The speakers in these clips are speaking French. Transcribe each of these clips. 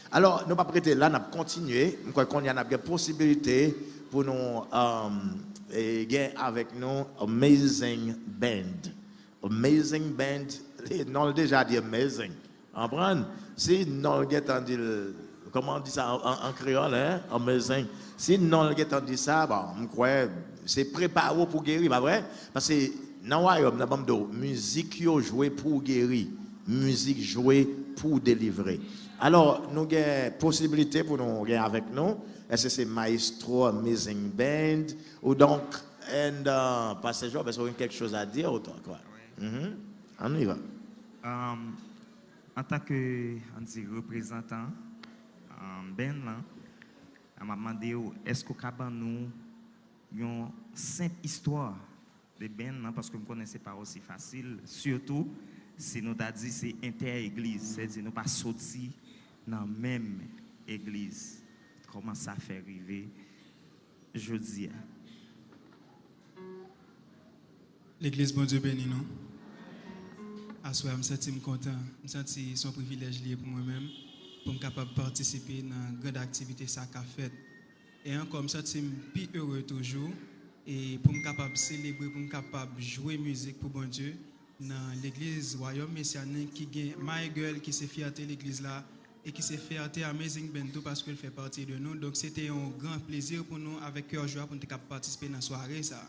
Alors, nous ne pas prêter là, nous avons continué. Nous croyons qu'il y a une possibilité pour nous gagner avec nous Amazing Band. Amazing Band, non déjà dit amazing. Comprendre? Si non le comment on dit ça en créole, hein? Amazing. Si non le dit ça, bon, je crois c'est préparé pour guérir, pas vrai? Parce que dans le royaume, nous musique jouée pour guérir, musique jouée pour délivrer. Alors, nous avons possibilité pour nous gagner avec nous. Est-ce que c'est Maestro Amazing Band ou donc Pasteur Joe, parce qu'on a quelque chose à dire ou quoi? On y va. En tant que représentant Ben, on m'a demandé est-ce qu'on peut nous une simple histoire de Ben, parce que je ne connaissais pas aussi facile, surtout si nous avons dit c'est inter-église, c'est-à-dire nous pas sortis dans la même église. Comment ça fait arriver jeudi? L'église, bon Dieu béni, non? À soi, je me sens content. Je me sens son privilège lié pour moi-même, pour me capable de participer dans une grande activité ça qu'a fait. Et encore, je me sens plus heureux toujours. Et pour me capable de célébrer, pour me capable de jouer musique pour bon Dieu, dans l'église Royaume Messianin qui gagne My Girl, qui s'est fierté l'église là, et qui s'est fierté Amazing Band parce qu'elle fait partie de nous. Donc c'était un grand plaisir pour nous, avec cœur joie, pour nous participer dans la soirée ça.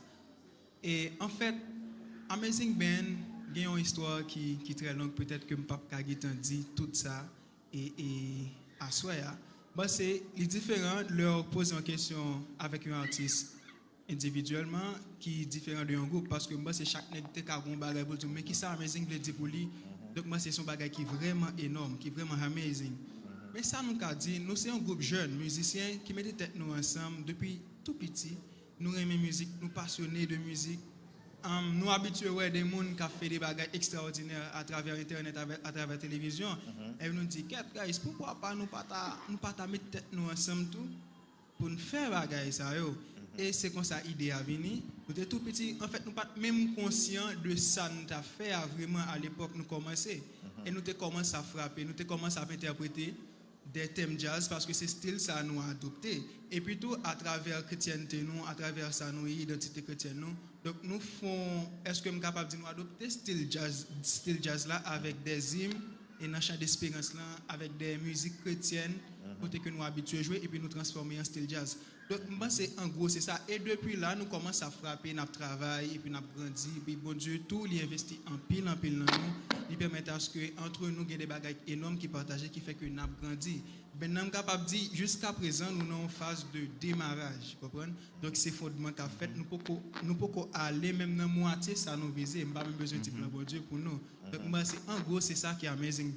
Et en fait, Amazing Band, il y a une histoire qui est très longue, peut-être que Mpap Kagitan dit tout ça et à soi. C'est différent leur poser en question avec un artiste individuellement qui est différent d'un groupe parce que moi c'est chaque nègre qui a un bagage pour dire mais qui ça Amazing veut dire pour lui. Donc moi c'est son bagage qui est vraiment énorme, qui est vraiment amazing. Mais ça nous a dit, nous c'est un groupe jeune musicien qui met tête nous ensemble depuis tout petit. Nous aimons musique, nous passionnés de musique. Nous habitués à des gens qui ont fait des bagages extraordinaires à travers Internet, à travers la télévision. Et nous disons, guys, pourquoi pas nous pas mettre tête nous ensemble tout pour nous faire des bagages. Et c'est comme ça l'idée a venu. Nous étions tout petits, en fait, nous pas même conscients de ça nous avons fait vraiment à l'époque nous commencer. Et nous avons commencé à frapper, nous avons commencé à interpréter des thèmes jazz parce que c'est style ça nous a adopté. Et puis tout à travers chrétienté nous, à travers ça nous identité chrétienne nous. Donc nous font, est-ce que nous sommes capables de nous adopter style jazz là avec des hymnes et dans chant d'espérance là avec des musiques chrétiennes côté que nous habitués à jouer et puis nous transformer en style jazz. Donc moi c'est en gros c'est ça et depuis là nous commençons à frapper, nous travaillons et puis nous grandi et puis bon Dieu tout il investit en pile dans nous, il permet à ce que entre nous il y ait des bagages énormes qui partagent qui fait que nous grandi. Ben nous sommes capables de dire jusqu'à présent nous sommes en phase de démarrage, comprenez? Donc c'est fondement qu'a fait nous pouvons aller même dans moitié ça nous viser, pas même besoin de bon Dieu pour nous. Donc moi c'est en gros c'est ça qui est Amazing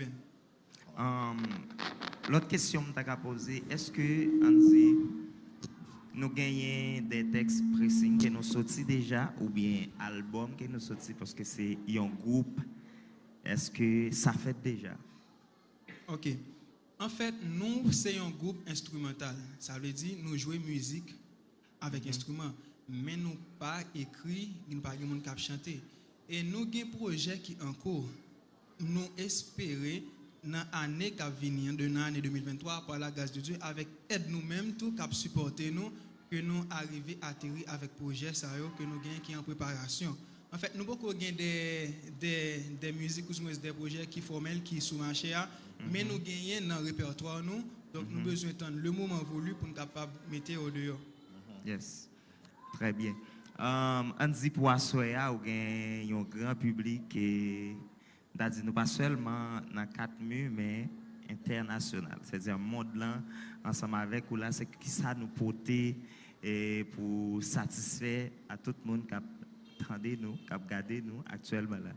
Ben. L'autre question que tu as posée, est-ce que Anzi, nous gagnons des textes pressing que nous sortis déjà ou bien album que nous sortis parce que c'est un groupe? Est-ce que ça fait déjà? Ok. En fait, nous, c'est un groupe instrumental. Ça veut dire nous jouons musique avec instruments, mais nous pas écrit, nous pas de monde qui chanter. Et nous avons un projet qui est en cours. Nous espérons dans l'année qui vient, de l'année 2023, par la grâce de Dieu, avec aide nous-mêmes, tout qui supporter nous, que nous arrivons à atterrir avec le projet que nous gagnons qui est en préparation. En fait, nous avons des musiques ou des projets qui sont formels, qui sont sur le marché, mais nous gagnons dans le répertoire, nous, donc nous avons besoin d'attendre le moment voulu pour nous capables de mettre au dehors. Yes, très bien. On dit pour Assoya, il y a un grand public et nous pas seulement dans 4 murs, mais international. C'est-à-dire, le monde là, ensemble avec ou là, c'est qui ça nous porter et pour satisfaire à tout le monde qui attendait nous, qui regardé nous actuellement là.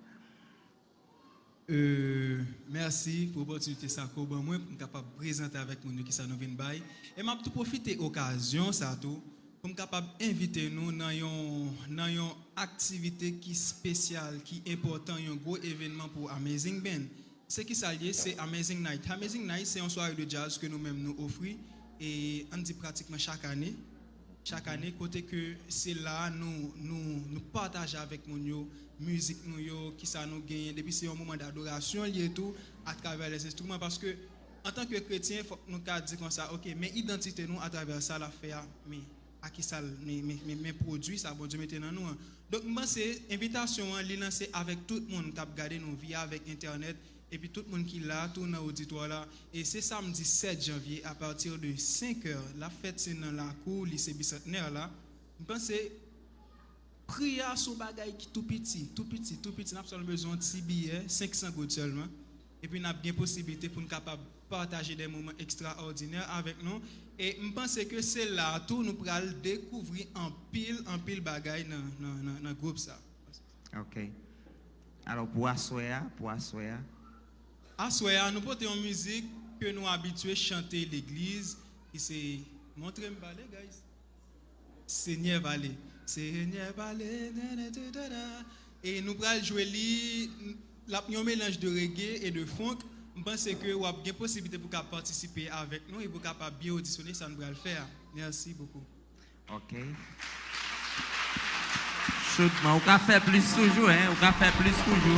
Merci pour l'opportunité ça pour moi pour capable présenter avec nous qui ça nous vient bail et m'a tout profiter occasion ça tout pour capable inviter nous dans une activité qui spéciale qui important un gros événement pour Amazing Band. Ce qui s'allie c'est Amazing Night. Amazing Night c'est une soirée de jazz que nous-mêmes nous offrons et on dit pratiquement chaque année côté que c'est là nous partageons avec nous musique nous qui ça nous gagne depuis c'est un moment d'adoration lié tout à travers les instruments parce que en tant que chrétien, il faut que nous disions comme ça, ok, mais identité nous à travers ça, la faire, mais à qui ça, mes produits, ça, bon Dieu, mettez dans nous. Donc, moi, c'est invitation, c'est avec tout le monde qui a regardé nos vies avec Internet, et puis tout le monde qui est là, tout dans l'auditoire là. Et c'est samedi 7 janvier, à partir de 5h, la fête, c'est dans la cour, lycée bicentenaire là. Je pense que prière sur bagaille qui tout petit, nous avons besoin de 6 billets, 500 gouttes seulement. Et puis nous avons bien possibilité pour nous capable partager des moments extraordinaires avec nous. Et je pense que c'est là tout nous pourrons découvrir en pile bagaille dans le groupe ça. OK. Alors pour assoya. Assoya, nous portons une musique que nous habitués à chanter l'église. Et c'est montrez-moi ballet, guys. Seigneur Vallée. Seigneur Vallée. Et nous allons jouer un mélange de reggae et de funk. Je pense que vous avez une possibilité pour participer avec nous et pour capable bien auditionner, ça nous va le faire. Merci beaucoup. OK. Chaudement, on peut faire plus toujours, hein? On peut faire plus toujours.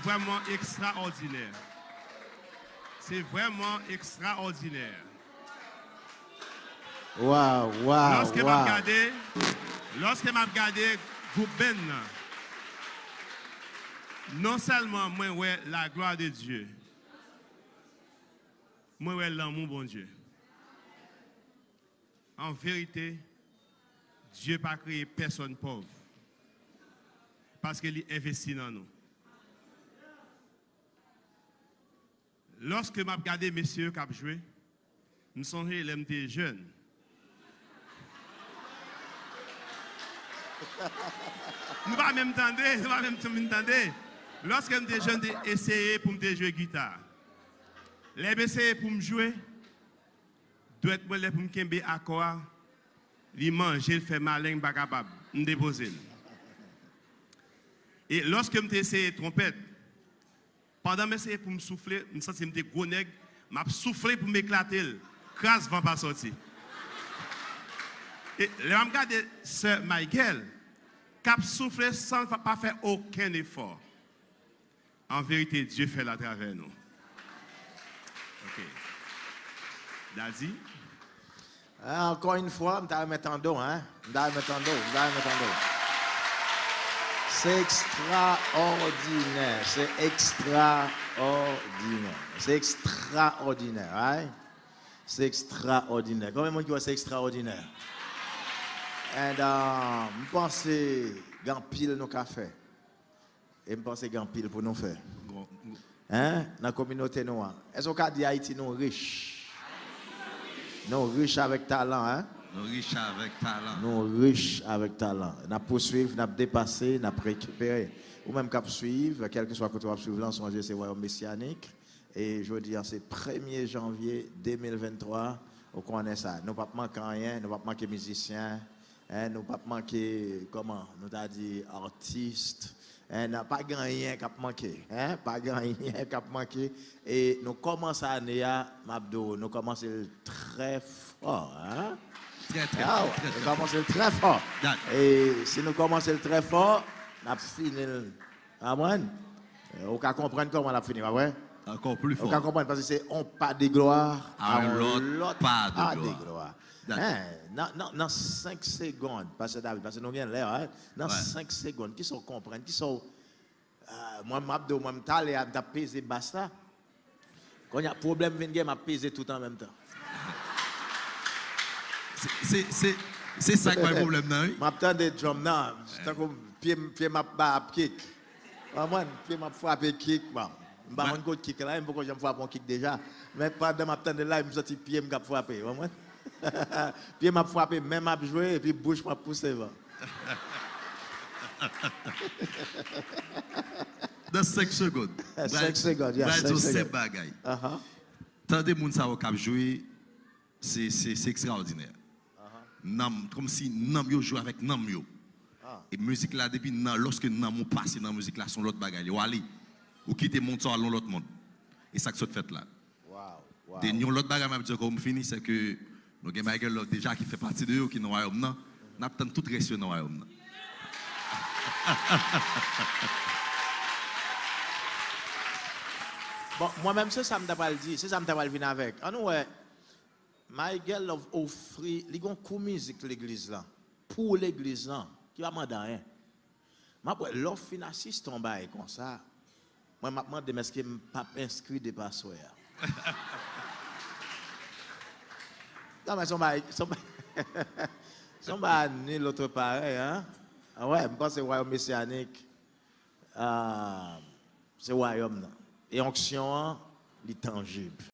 vraiment extraordinaire. C'est vraiment extraordinaire. Wow, wow, Lorsque wow. m'a regardé groupe Ben, non seulement moi ouais la gloire de Dieu, moi ouais l'amour bon Dieu. En vérité, Dieu n'a pas créé personne pauvre. Parce qu'il investit dans nous. Lorsque je regardé messieurs qui ont joué, nous sommes les jeunes. Nous ne pas même entendre. Lorsque j'étais jeune, j'ai essayé pour me jouer guitare. Les essayé pour me jouer, doit être pour me kembe accord, li manger, il fait malin, pas capable, me déposer. Et lorsque je essayé trompette, pendant que j'essayais pour me souffler, je me sentais que gros nègre, m'a soufflé pour m'éclater, crasse va pas sortir. Et là, je regarde Sœur Michael, qui a soufflé sans pas faire aucun effort. En vérité, Dieu fait à travers nous. Ok. Daddy? Encore une fois, je vais mettre en dos, hein? C'est extraordinaire. C'est extraordinaire, hein? C'est extraordinaire. Combien de monde qui voit c'est extraordinaire? Et je pense que grand pile nos cafés. Et je pense que grand pile pour nous faire. Hein? Dans la communauté noire. Est-ce qu'on dit Haïti nous riches? Nous riches avec talent, hein? Nous riches avec talent. Nous riches avec talent. Nous poursuivre, nous dépasser, nous récupérer. Ou même cap suivre, quel que soit le côté où suivre l'ensemble, c'est Royaume Messianique. Et je veux dire, c'est 1er janvier 2023. On connaît ça. Nous ne pouvons pas manquer rien, nous ne pouvons pas manquer musiciens, nous ne pouvons pas manquer, comment, nous avons dit artistes. N'a pas gagné qui a manqué, pas gagné qui a manqué. Et nous commençons l'année à Mabdo, nous commençons très fort, hein? Très Nous commençons très fort. Et si nous commençons très fort, nous finissons. Amen. On peut comprendre comment on a fini, pas vrai? Encore plus fort. On peut comprendre parce que c'est on pas de gloire, l'autre pas de gloire. Dans 5 secondes, parce que nous venons là, dans 5 secondes, qui sont comprendre, qui sont. Moi, je suis pesé basta. Quand il y a un problème, je vais peser tout en même temps. C'est ça qui est le problème, non? Je m'attends des drums, non. Pied m'a kick. Pied m'a frappé kick. Je ne sais pas si kick là, il faut que je frappe un kick déjà. Mais pendant que je là, je me sens pied m'a frappé. Pied m'a frappé, même m'a joué, et puis bouche m'a poussé. Dans 5 secondes. 5 secondes, il y a 5 secondes. Tant de monde qui joué, c'est extraordinaire. Comme si nam yo joue avec nam yo. Et musique là, depuis lorsque nam passe dans la musique là, son l'autre bagaille. Ou quitter mon temps à l'autre monde. Et ça que ça fait là. Wow. Et l'autre bagaille, je comme fini, c'est que nous avons Michael déjà qui fait partie de eux, qui est dans le royaume, nous avons tout resté dans le royaume. Bon, moi-même, c'est ça que je m'ai dit, c'est ça que je m'ai venir avec. Ah nous, Michael a offert, il y a un coup de musique l'église là, pour l'église là, qui va demander rien. Mais après, l'offre financière tombe comme ça. Moi, je me demande, est-ce que je ne pas inscrit des passeurs? Non, mais son bail, l'autre pareil, hein? Ah ouais, je pense que c'est Royaume Messianique. C'est Royaume. Et onction, il est tangible.